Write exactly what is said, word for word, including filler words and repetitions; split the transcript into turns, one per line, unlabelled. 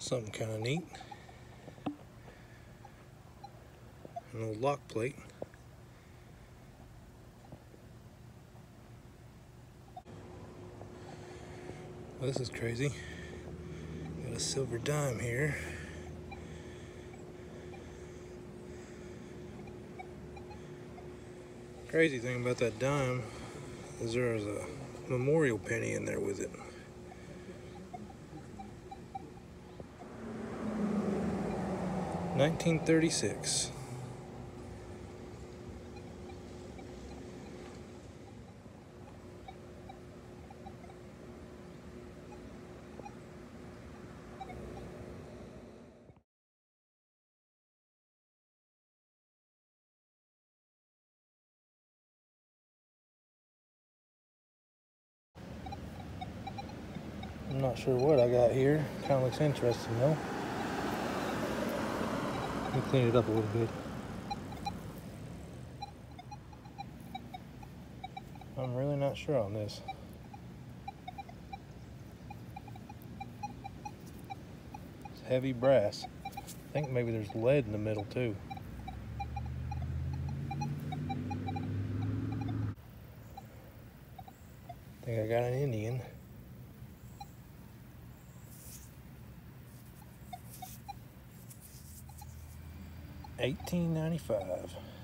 Something kind of neat. An old lock plate. Well, this is crazy. Got a silver dime here. Crazy thing about that dime is there's a memorial penny in there with it. nineteen thirty-six. I'm not sure what I got here. Kind of looks interesting though. Let me clean it up a little bit. I'm really not sure on this. It's heavy brass. I think maybe there's lead in the middle too. I think I got an Indian. eighteen ninety-five.